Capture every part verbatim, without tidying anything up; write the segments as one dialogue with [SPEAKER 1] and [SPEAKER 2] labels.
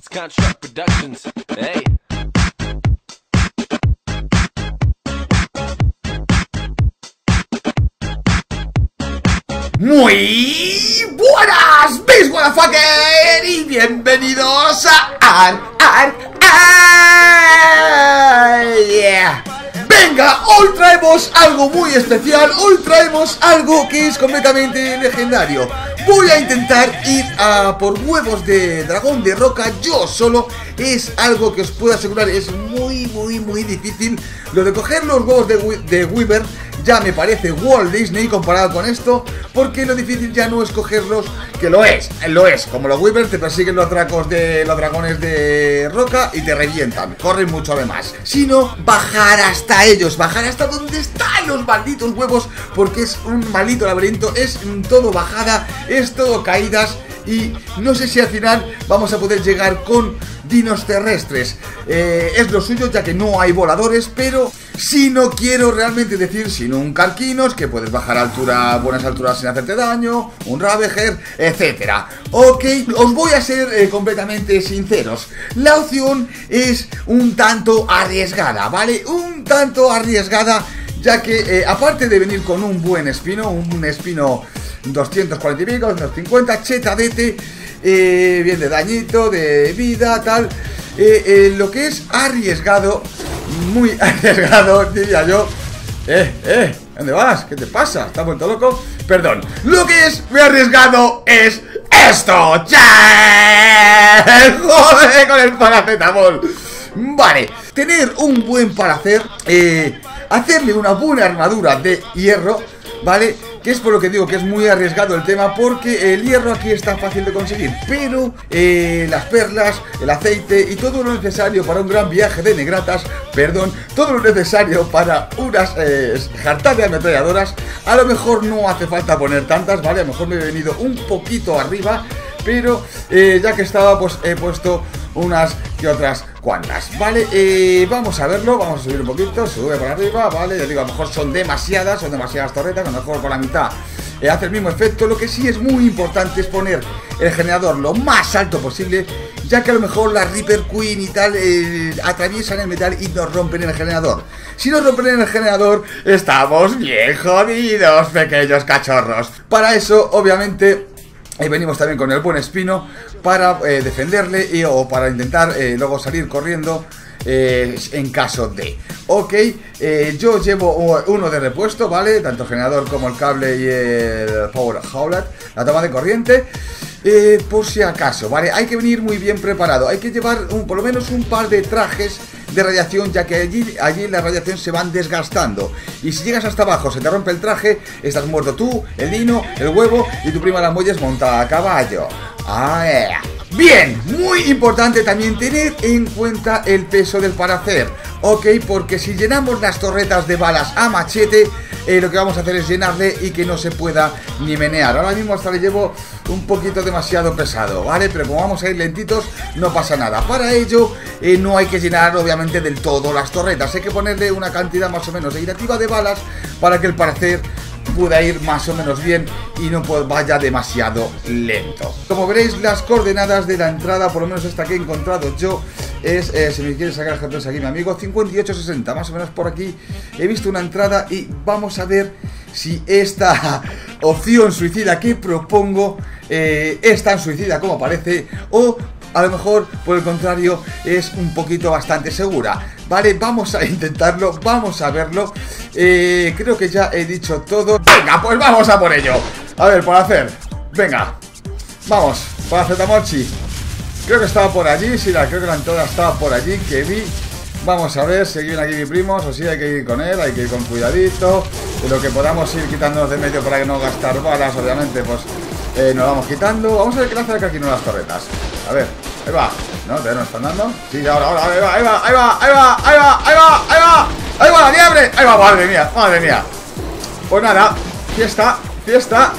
[SPEAKER 1] Construct Productions. Hey.
[SPEAKER 2] Muy buenas, Beast Motherfucker, y bienvenidos a Ar, Ar, Ar, yeah. Venga, hoy traemos algo muy especial. Hoy traemos algo que es completamente legendario. Voy a intentar ir a por huevos de dragón de roca yo solo. Es algo que os puedo asegurar, es muy, muy, muy difícil. Lo de coger los huevos de, de Wyvern ya me parece Walt Disney comparado con esto, porque lo difícil ya no es cogerlos, que lo es, lo es. Como los Wyvern te persiguen los dragos de los dragones de roca y te revientan, corren mucho además, sino bajar hasta ellos, bajar hasta donde están los malditos huevos, porque es un maldito laberinto, es todo bajada, es todo caídas. Y no sé si al final vamos a poder llegar con dinos terrestres. eh, Es lo suyo, ya que no hay voladores. Pero si no quiero realmente decir, sino un Carquinos, que puedes bajar a altura, buenas alturas sin hacerte daño, un Ravager, etcétera. Ok, os voy a ser eh, completamente sinceros. La opción es un tanto arriesgada, ¿vale? Un tanto arriesgada, ya que eh, aparte de venir con un buen espino, un espino doscientos cuarenta y pico, doscientos cincuenta, chetadete, eh, bien de dañito, de vida, tal, eh, eh, lo que es arriesgado, muy arriesgado, diría yo. Eh, eh, ¿dónde vas? ¿Qué te pasa? ¿Estás vuelto loco? Perdón, lo que es muy arriesgado es esto. ¡Che! ¡Joder con el paracetamol! Vale, tener un buen para hacer, eh, hacerle una buena armadura de hierro, ¿vale? Que es por lo que digo que es muy arriesgado el tema, porque el hierro aquí es tan fácil de conseguir, pero eh, las perlas, el aceite y todo lo necesario para un gran viaje de negratas, perdón, todo lo necesario para unas eh, jartas de ametralladoras, a lo mejor no hace falta poner tantas, ¿vale? A lo mejor me he venido un poquito arriba, pero eh, ya que estaba, pues he puesto unas que otras cuantas, ¿vale? Eh, vamos a verlo, vamos a subir un poquito, sube por arriba, ¿vale? Ya digo, a lo mejor son demasiadas, son demasiadas torretas, a lo mejor con la mitad eh, hace el mismo efecto. Lo que sí es muy importante es poner el generador lo más alto posible, ya que a lo mejor la Reaper Queen y tal eh, atraviesan el metal y nos rompen el generador. Si nos rompen el generador, estamos bien jodidos, pequeños cachorros. Para eso, obviamente, y venimos también con el buen espino para eh, defenderle y, o para intentar eh, luego salir corriendo eh, en caso de. Ok, eh, yo llevo uno de repuesto, ¿vale? Tanto el generador como el cable y el Power Outlet, la toma de corriente. Eh, por si acaso, ¿vale? Hay que venir muy bien preparado. Hay que llevar un, por lo menos un par de trajes de radiación, ya que allí, allí la radiación se van desgastando. Y si llegas hasta abajo, se te rompe el traje, estás muerto tú, el dino, el huevo y tu prima la Molles montada a caballo. Ah, yeah. Bien, muy importante también tener en cuenta el peso del paracer, ok, porque si llenamos las torretas de balas a machete, eh, lo que vamos a hacer es llenarle y que no se pueda ni menear. Ahora mismo hasta le llevo un poquito demasiado pesado, ¿vale? Pero como vamos a ir lentitos, no pasa nada. Para ello, eh, no hay que llenar obviamente del todo las torretas, hay que ponerle una cantidad más o menos equitativa de balas para que el paracer pueda ir más o menos bien y no vaya demasiado lento. Como veréis, las coordenadas de la entrada, por lo menos esta que he encontrado yo, es, eh, si me quiere sacar el G P S aquí mi amigo, cincuenta y ocho sesenta, más o menos por aquí he visto una entrada y vamos a ver si esta opción suicida que propongo eh, es tan suicida como parece, o a lo mejor, por el contrario, es un poquito bastante segura. Vale, vamos a intentarlo, vamos a verlo. eh, Creo que ya he dicho todo. Venga, pues vamos a por ello. A ver, por hacer, venga, vamos, para Zetamochi. Creo que estaba por allí, sí, la, creo que la entrada estaba por allí, que vi. Vamos a ver, si viene aquí mi primo, o sí, hay que ir con él, hay que ir con cuidadito. De lo que podamos ir quitándonos de medio para que no gastar balas, obviamente, pues eh, nos vamos quitando. Vamos a ver qué le hace aquí no las torretas. A ver, ahí va. ¿No? ¿Todavía no están dando? Sí, ahora, ahora, ahí va, ahí va, ahí va, ahí va, ahí va, ahí va, ahí va, ahí va la liebre, ahí va, madre mía, madre mía. Pues nada, fiesta, fiesta,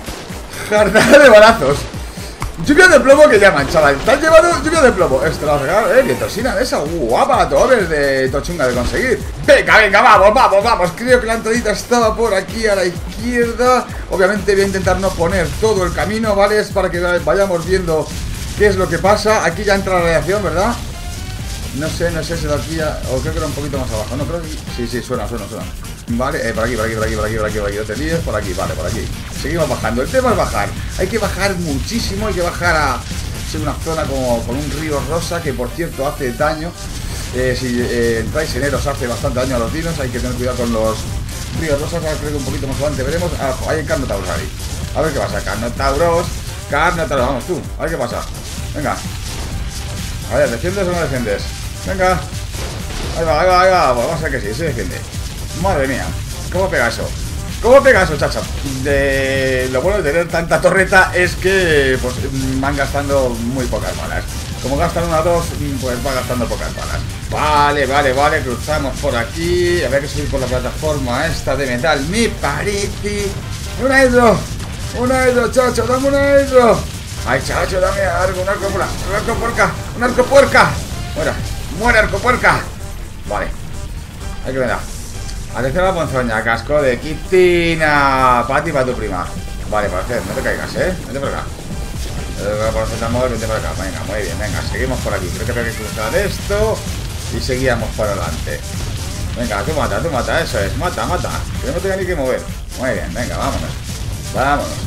[SPEAKER 2] jartada de balazos. Lluvia de plomo que llaman, chaval. Te has llevado lluvia de plomo. Esto lo vas a regalar, eh, nitrosina de esa, guapa, tober de tochunga de conseguir. Venga, venga, vamos, vamos, vamos. Creo que la entradita estaba por aquí a la izquierda. Obviamente voy a intentar no poner todo el camino, ¿vale? Es para que vayamos viendo ¿Qué es lo que pasa? Aquí ya entra la radiación, ¿verdad? No sé, no sé si de aquí ya... O creo que era un poquito más abajo. No, creo que... Sí, sí, suena, suena, suena. Vale, eh, por aquí, por aquí, por aquí, por aquí, por aquí, por aquí. No te líes, por aquí, vale, por aquí. Seguimos bajando. El tema es bajar. Hay que bajar muchísimo. Hay que bajar a... Sí, una zona como con un río rosa que, por cierto, hace daño. Eh, si eh, entráis en Eros hace bastante daño a los dinos. Hay que tener cuidado con los ríos rosas. Ahora creo que un poquito más adelante veremos. Ah, hay Carnotauros ahí. A ver qué pasa. Carnotauros. Carnotauros, vamos tú. A ver qué pasa. Venga. A ver, ¿defiendes o no defiendes? Venga. Ahí va, ahí va, ahí va. Pues vamos a ver que sí, se defiende. Madre mía. ¿Cómo pega eso? ¿Cómo pega eso, chacha? De... Lo bueno de tener tanta torreta es que pues van gastando muy pocas balas. Como gastan una o dos, pues va gastando pocas balas. Vale, vale, vale. Cruzamos por aquí. A ver que subir por la plataforma esta de metal. Me parece... ¡Un hidro! ¡Un hidro, chacho! ¡Dame un hidro! ¡Ay, chacho! ¡Dame algo! ¡Un arco, un arco puerca! ¡Un arco puerca! ¡Muera! ¡Muera, arco puerca! Vale. Hay que venir. Atención a la ponzoña. Casco de Quitina. Para ti, para tu prima. Vale, parece. No te caigas, ¿eh? Vente por acá. Por vente por acá. Venga, muy bien. Venga, seguimos por aquí. Creo que hay que cruzar esto. Y seguíamos para adelante. Venga, tú mata, tú mata. Eso es. Mata, mata. Que no me tenga ni que mover. Muy bien, venga, vámonos. Vámonos.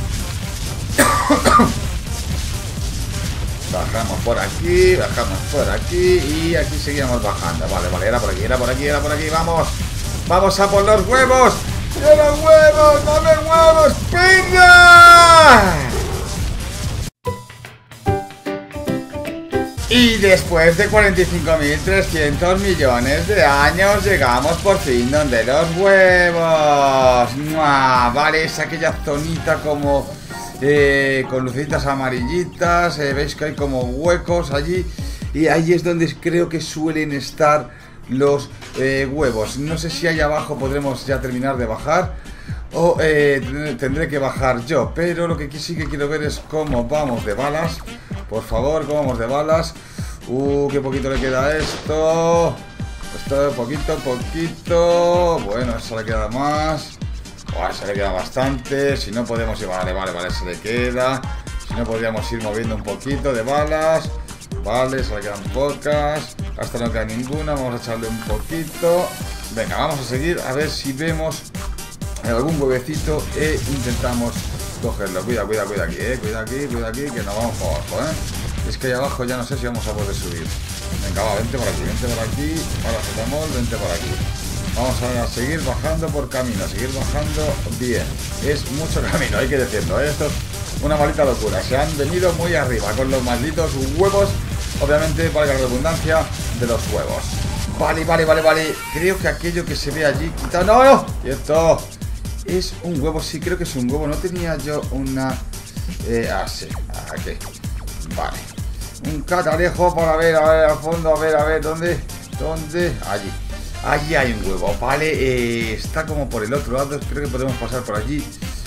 [SPEAKER 2] Bajamos por aquí, bajamos por aquí y aquí seguimos bajando. Vale, vale, era por aquí, era por aquí, era por aquí. Vamos, vamos a por los huevos. ¡Quiero huevos! ¡Dame huevos! ¡Venga! Y después de cuarenta y cinco mil trescientos millones de años llegamos por fin donde los huevos. ¡Mua! Vale, es aquella zonita como... Eh, con lucecitas amarillitas, eh, veis que hay como huecos allí y ahí es donde creo que suelen estar los eh, huevos. No sé si ahí abajo podremos ya terminar de bajar o eh, tendré que bajar yo, pero lo que sí que quiero ver es cómo vamos de balas. Por favor, cómo vamos de balas. Uh, qué poquito le queda a esto. Esto, poquito, poquito. Bueno, eso le queda más. Bueno, se le queda bastante. Si no podemos ir, vale, vale, vale, se le queda. Si no podríamos ir moviendo un poquito de balas. Vale, se le quedan pocas. Hasta no queda ninguna, vamos a echarle un poquito. Venga, vamos a seguir a ver si vemos algún huevecito e intentamos cogerlo. Cuida, cuida, cuida aquí, eh. Cuida aquí, cuida aquí, que nos vamos para abajo, eh. Es que ahí abajo ya no sé si vamos a poder subir. Venga, va, vente por aquí, vente por aquí. Paracetamol, vente por aquí. Vamos a seguir bajando por camino, a seguir bajando bien. Es mucho camino, hay que decirlo, ¿eh? Esto es una maldita locura. Se han venido muy arriba con los malditos huevos. Obviamente, valga la redundancia, de los huevos. Vale, vale, vale, vale. Creo que aquello que se ve allí quitado... ¡No, no! ¡Quieto! Es un huevo, sí, creo que es un huevo. No tenía yo una... Eh, ah, sí, aquí. Vale. Un catalejo para ver, a ver, al fondo, a ver, a ver, ¿dónde? ¿Dónde? Allí. Allí hay un huevo, vale, eh, está como por el otro lado, creo que podemos pasar por allí.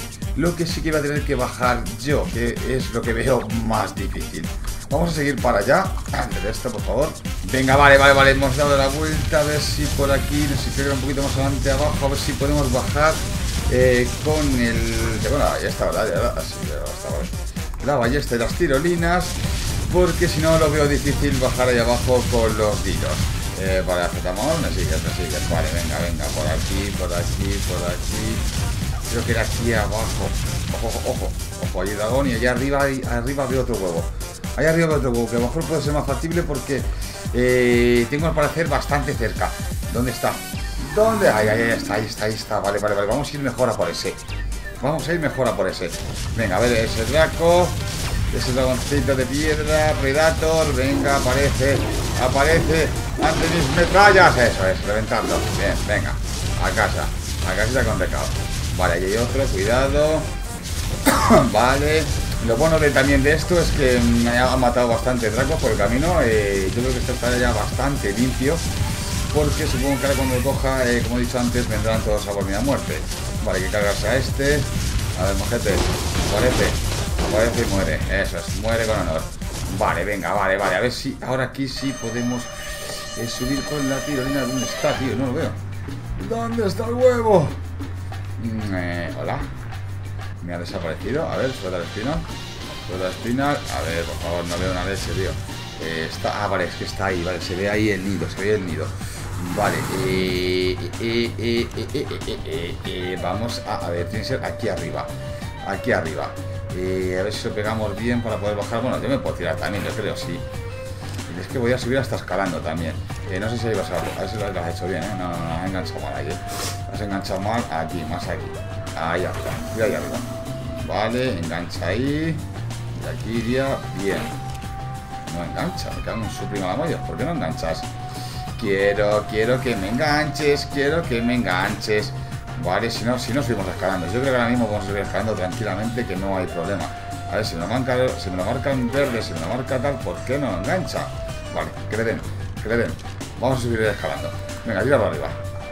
[SPEAKER 2] Lo que sí que voy a tener que bajar yo, que es lo que veo más difícil. Vamos a seguir para allá, antes de esto, por favor. Venga, vale, vale, vale, hemos dado la vuelta, a ver si por aquí, no sé si creo un poquito más adelante abajo, a ver si podemos bajar eh, con el... Bueno, ya está, ¿verdad? Ya, así, ya está, vale. La ballesta y las tirolinas, porque si no lo veo difícil bajar ahí abajo con los dinos. Eh, para acetamol, me sigues, me sigues. Vale, venga, venga, por aquí, por aquí, por aquí. Creo que era aquí abajo. Ojo, ojo, ojo, ojo, allí dragón y allá arriba, ahí, arriba veo otro huevo. Allá arriba veo otro huevo, que a lo mejor puede ser más factible porque eh, tengo al parecer bastante cerca. ¿Dónde está? ¿Dónde? Ahí, ahí, ahí está, ahí está, ahí está. Vale, vale, vale, vamos a ir mejor a por ese. Vamos a ir mejor a por ese. Venga, a ver, ese Draco. Ese dragoncito de piedra, Predator, venga, aparece, aparece ante mis metrallas, eso es, reventando, bien, venga, a casa, a casita con recado. Vale, ahí hay otro, cuidado. Vale, lo bueno de, también de esto es que me ha matado bastante dracos por el camino, eh, yo creo que esto estará ya bastante limpio, porque supongo que ahora cuando lo coja, eh, como he dicho antes, vendrán todos a por mi muerte. Vale, hay que cargarse a este, a ver, mojete, aparece. Aparece y muere, eso es, muere con honor. Vale, venga, vale, vale. A ver si ahora aquí sí podemos eh, subir con la tirolina. ¿Dónde está, tío? No lo veo. ¿Dónde está el huevo? Mm, eh, hola. Me ha desaparecido. A ver, suelta el espino. Rueda espinal. A ver, por favor, no veo una leche, tío. Eh, está, ah, vale, es que está ahí, vale, se ve ahí el nido, se ve el nido. Vale, eh, eh, eh, eh, eh, eh, eh, eh, vamos a, a ver, tiene que ser aquí arriba. Aquí arriba. Eh, a ver si lo pegamos bien para poder bajar. Bueno, yo me puedo tirar también, yo creo, sí. Y es que voy a subir hasta escalando también. Eh, no sé si ahí vas a, a ver si lo has hecho bien, ¿eh? No, no, no, has enganchado mal ahí. Has enganchado mal aquí, más aquí. Ahí arriba, y ahí arriba. Vale, engancha ahí. Y aquí iría bien. No engancha, me cago en su prima la molla. ¿Por qué no enganchas? Quiero, quiero que me enganches, quiero que me enganches. Vale, si no, si no subimos escalando. Yo creo que ahora mismo vamos a subir escalando tranquilamente, que no hay problema. A ver, si me lo marca, si me lo marca en verde, si me lo marca tal, ¿por qué no engancha? Vale, que le den, que le den. Vamos a subir escalando. Venga, tíralo arriba.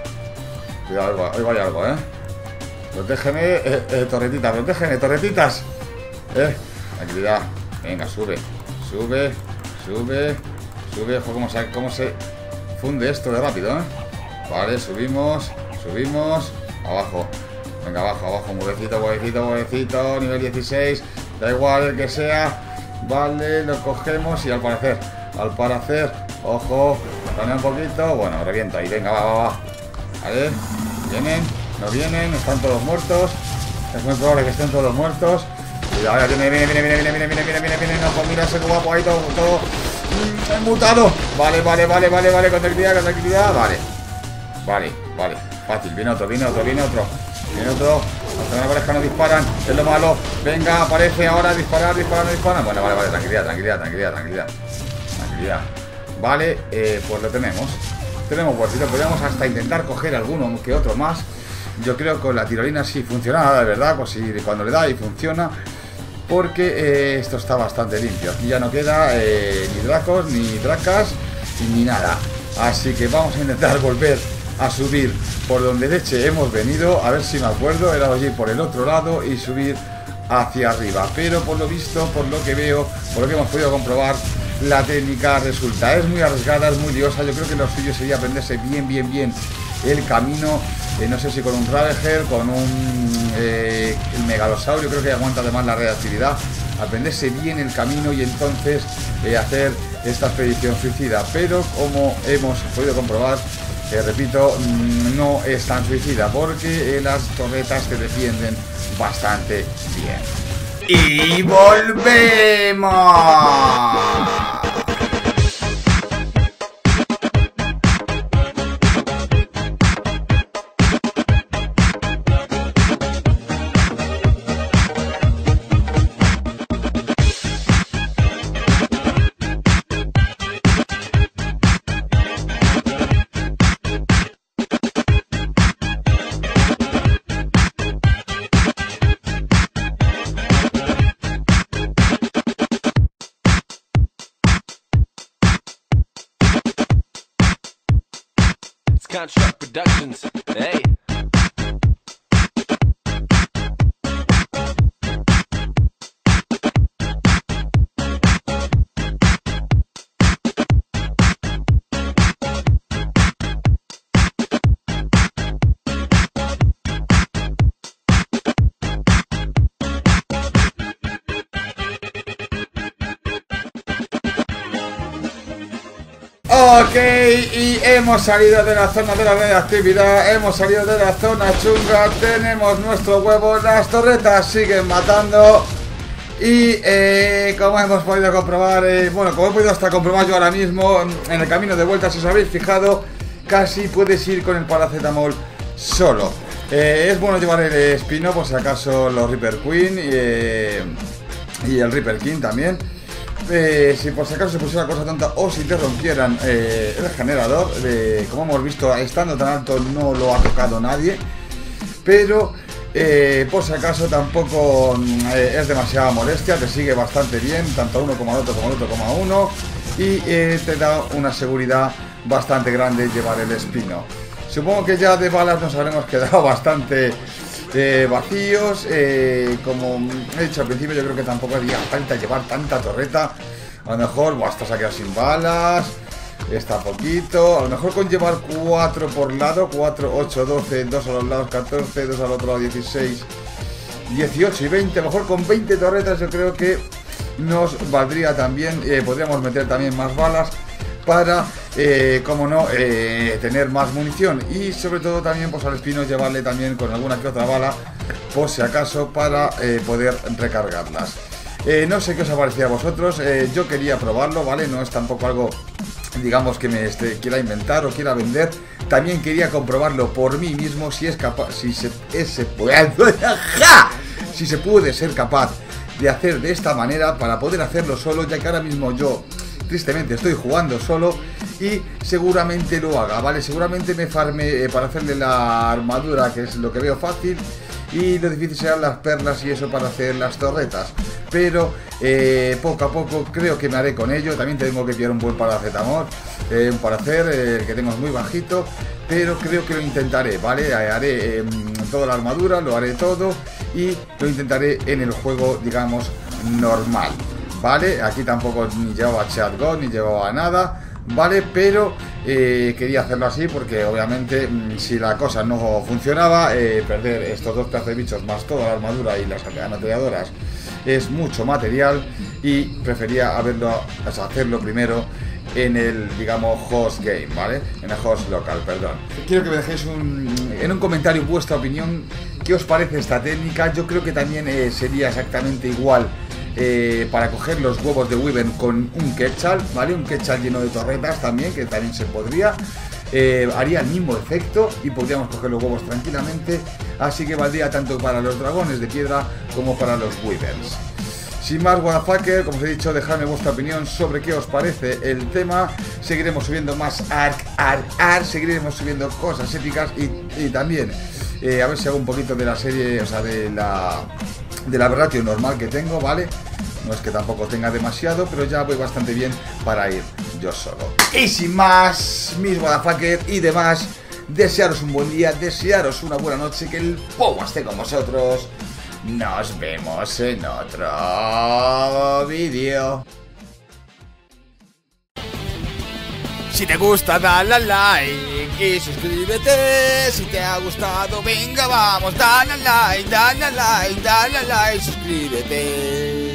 [SPEAKER 2] Cuidado, ahí vaya algo, ¿eh? Protégeme, eh, eh, torretitas, protégeme, torretitas. Eh, tranquilidad. Venga, sube, sube, sube, sube. Ojo, cómo se, cómo se funde esto de rápido, ¿eh? Vale, subimos, subimos. Abajo, venga, abajo, abajo, muevecito, muevecito, muevecito. Nivel dieciséis, da igual el que sea. Vale, lo cogemos y al parecer, al parecer, ojo, planea un poquito. Bueno, revienta ahí, venga, va, va, va. Vale, vienen, no vienen, están todos muertos. Es muy probable que estén todos muertos. Cuidado, ahora viene, viene, viene, viene, viene, viene, viene, viene, viene, viene, ojo, mira ese guapo ahí, todo, todo mm, mutado. Vale, vale, vale, vale, vale, con tranquilidad, con tranquilidad, vale. Vale, vale, fácil, viene otro, viene otro, viene otro. Viene otro, la pareja no disparan, es lo malo. Venga, aparece ahora, disparar, disparar, no disparan. Bueno, vale, vale, tranquilidad, tranquilidad, tranquilidad, tranquilidad. Tranquilidad. Vale, eh, pues lo tenemos. Tenemos bolsito, podríamos hasta intentar coger alguno que otro más. Yo creo que con la tirolina sí funciona, de verdad, pues si cuando le da y funciona. Porque eh, esto está bastante limpio. Aquí ya no queda eh, ni dracos, ni dracas, ni nada. Así que vamos a intentar volver a subir por donde leche hemos venido. A ver si me acuerdo, era allí por el otro lado y subir hacia arriba. Pero por lo visto, por lo que veo, por lo que hemos podido comprobar, la técnica resulta, es muy arriesgada, es muy liosa. Yo creo que lo suyo sería aprenderse bien, bien, bien el camino. Eh, no sé si con un Ravager, con un eh, el megalosaurio, creo que aguanta además la reactividad. Aprenderse bien el camino y entonces eh, hacer esta expedición suicida. Pero como hemos podido comprobar, eh, repito, no es tan suicida porque eh, las torretas te defienden bastante bien. ¡Y volvemos!
[SPEAKER 1] Construct Productions, hey.
[SPEAKER 2] Ok, y hemos salido de la zona de la radioactividad, hemos salido de la zona chunga, tenemos nuestro huevo, las torretas siguen matando. Y eh, como hemos podido comprobar, eh, bueno, como he podido hasta comprobar yo ahora mismo, en el camino de vuelta, si os habéis fijado, casi puedes ir con el paracetamol solo. Eh, es bueno llevar el espino, por si acaso los Reaper Queen eh, y el Reaper King también. Eh, si por si acaso se pusiera cosa tonta o si te rompieran eh, el generador, eh, como hemos visto, estando tan alto no lo ha tocado nadie, pero eh, por si acaso tampoco eh, es demasiada molestia, te sigue bastante bien, tanto uno como el otro, como el otro como a uno, y eh, te da una seguridad bastante grande llevar el espino. Supongo que ya de balas nos habremos quedado bastante Eh, vacíos, eh, como he dicho al principio, yo creo que tampoco haría falta llevar tanta torreta. A lo mejor, buah, esta se ha quedado sin balas, está poquito. A lo mejor con llevar cuatro por lado, cuatro, ocho, doce, dos a los lados, catorce, dos al otro lado, dieciséis, dieciocho y veinte. A lo mejor con veinte torretas yo creo que nos valdría también, eh, podríamos meter también más balas para, eh, como no, eh, tener más munición. Y sobre todo también pues al espino llevarle también con alguna que otra bala, por si acaso, para eh, poder recargarlas. Eh, no sé qué os ha parecido a vosotros, eh, yo quería probarlo, ¿vale? No es tampoco algo, digamos, que me este, quiera inventar o quiera vender. También quería comprobarlo por mí mismo, si es capaz, si se, ese, si se puede ser capaz de hacer de esta manera, para poder hacerlo solo, ya que ahora mismo yo tristemente estoy jugando solo y seguramente lo haga, ¿vale? Seguramente me farme eh, para hacerle la armadura, que es lo que veo fácil, y lo difícil serán las perlas y eso para hacer las torretas. Pero eh, poco a poco creo que me haré con ello. También tengo que pillar un buen paracetamol, eh, un paracer, eh, el que tengo es muy bajito, pero creo que lo intentaré, ¿vale? Haré eh, toda la armadura, lo haré todo y lo intentaré en el juego, digamos, normal, ¿vale? Aquí tampoco ni llevaba shotgun, ni llevaba nada, ¿vale? Pero eh, quería hacerlo así porque obviamente si la cosa no funcionaba, eh, perder estos dos pedazos de bichos más toda la armadura y las ametralladoras es mucho material, y prefería haberlo, o sea, hacerlo primero en el, digamos, host game, ¿vale? En el host local, perdón. Quiero que me dejéis un, en un comentario vuestra opinión, qué os parece esta técnica. Yo creo que también eh, sería exactamente igual Eh, para coger los huevos de Wyvern con un Quetzal, ¿vale? Un Quetzal lleno de torretas también, que también se podría, eh, haría el mismo efecto y podríamos coger los huevos tranquilamente, así que valdría tanto para los dragones de piedra como para los Wyverns. Sin más, Wadafucker, como os he dicho, dejadme vuestra opinión sobre qué os parece el tema. Seguiremos subiendo más Ark, Ark, Ark, seguiremos subiendo cosas épicas y, y también eh, a ver si hago un poquito de la serie, o sea, de la... de la ratio normal que tengo, ¿vale? No es que tampoco tenga demasiado, pero ya voy bastante bien para ir yo solo. Y sin más, mis Wadafucker y demás, desearos un buen día, desearos una buena noche, que el Powo esté con vosotros. Nos vemos en otro vídeo.
[SPEAKER 3] Si te gusta, dale al like y suscríbete. Si te ha gustado, venga, vamos, dale al like, dale al like, dale al like, suscríbete.